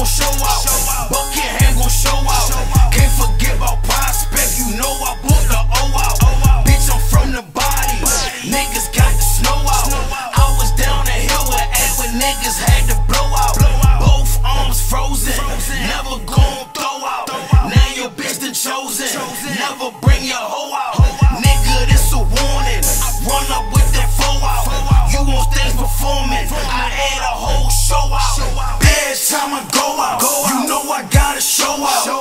show out. Bucket hand gon' show out. Can't forget about prospect, you know I booked the O out. Bitch, I'm from the body, niggas got the snow out. I was down the hill with act when niggas had to blow out. Both arms frozen, never gon' throw out. Now your bitch done chosen, never bring your hoe out. Nigga, this a warning, run up with that 4 out. You want things performing, I had a whole show out. Every time I go out, you know I gotta show out.